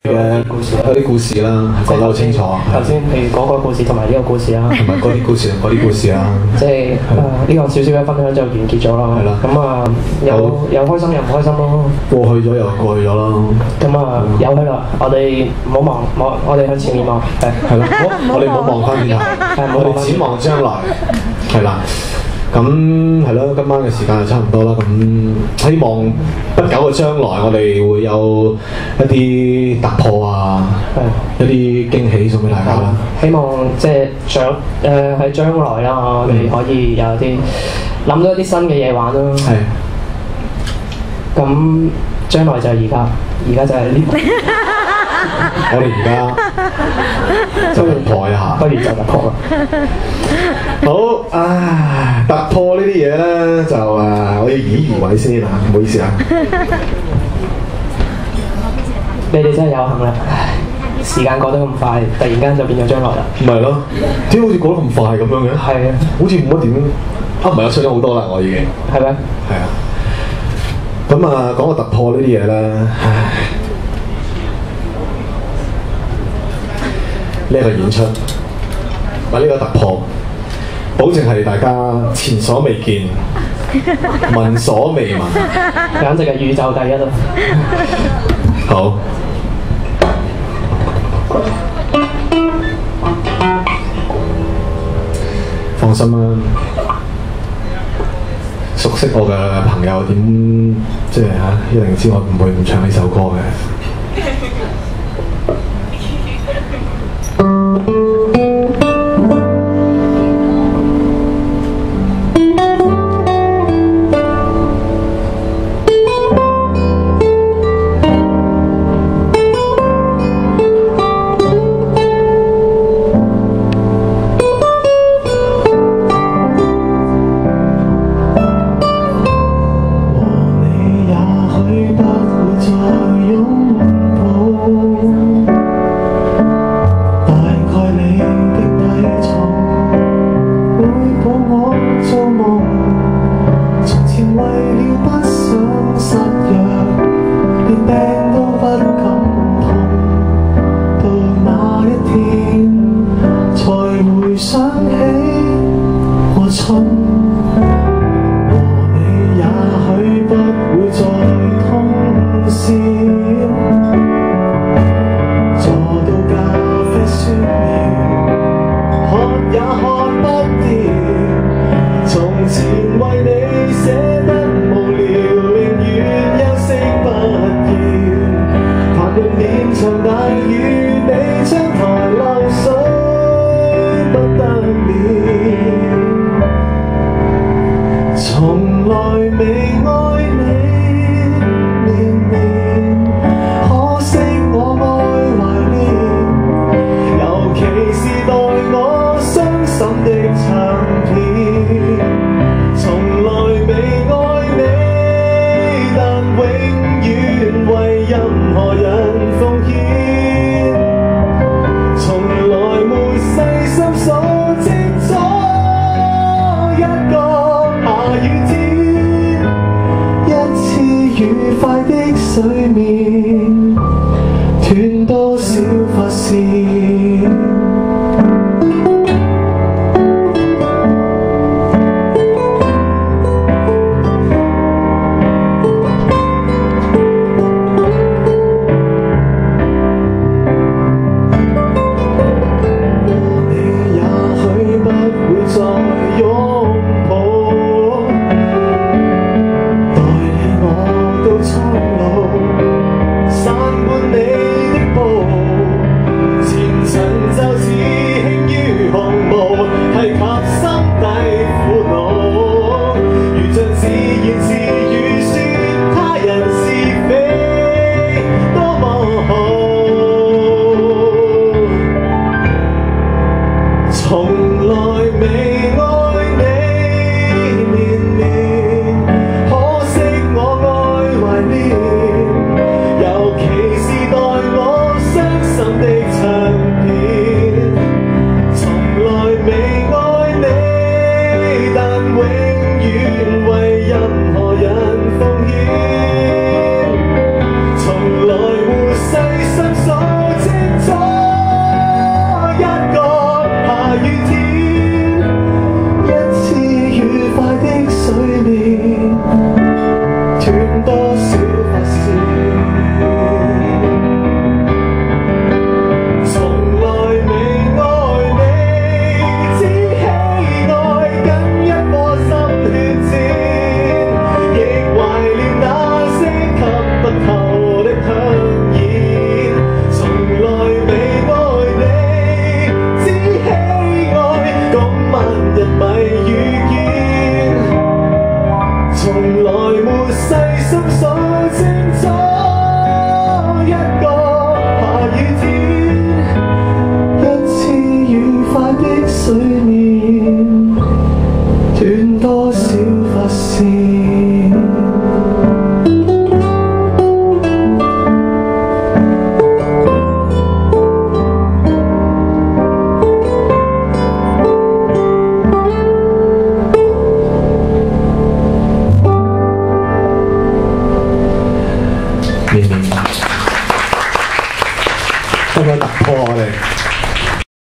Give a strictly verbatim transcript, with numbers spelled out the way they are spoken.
嘅嗰啲故事啦，講得好清楚。 頭先譬如嗰個故事同埋呢個故事啦， 同埋嗰啲故事同嗰啲故事啦。 即係誒呢個少少嘅分享就完結咗啦。 係啦。 咁啊，有有開心又唔開心咯。 過去咗又過去咗啦。咁啊，有佢啦，我哋唔好望望，我哋向前面望，係係啦，我哋唔好望翻轉頭，我哋展望將來，係啦。咁係咯，今晚嘅時間就差唔多啦。咁希望不久嘅將來，我哋會有一啲突破啊，一啲驚喜送俾大家啦。 希望即係將誒喺將來啦，我哋可以有啲諗到一啲新嘅嘢玩啦。係。咁將來就係而家，而家就係呢個。 我哋而家就突破一下， 不如就突破啦。 好啊，突破呢啲嘢咧就誒，我要移移位先啊，唔好意思啊。 你哋真係有幸啦，時間過得咁快，突然間就變咗將來啦。 唔係咯，點解好似過得咁快咁樣嘅？係啊，好似冇乜點啊，唔係我出咗好多啦，我已經係咩？ 係啊。咁啊，講個突破呢啲嘢咧，唉。呢一個演出，或呢個突破，保證係大家前所未見、聞所未聞， 簡直係宇宙第一啦！ 好，放心啦，熟悉我嘅朋友點即係嚇，一定知我唔會唔唱呢首歌嘅。 散伴你的步，前塵得唔得突破我哋？